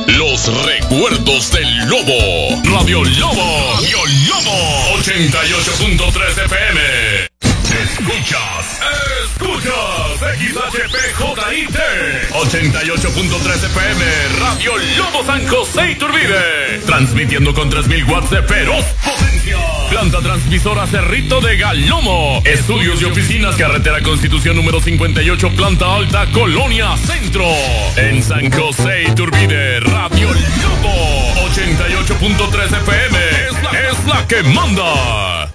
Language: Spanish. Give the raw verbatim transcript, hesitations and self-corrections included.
Los recuerdos del Lobo. Radio Lobo. Radio Lobo. ochenta y ocho punto tres F M. Escuchas, escuchas. X H P J I T. ochenta y ocho punto tres F M. Radio Lobo San José Iturbide. Transmitiendo con tres mil watts de feroz potencia. Planta transmisora Cerrito de Galomo. Estudios y oficinas, carretera Constitución número cincuenta y ocho, planta alta, Colonia Centro. En San José Iturbide, Radio Lobo ochenta y ocho punto tres F M es la, es la que manda.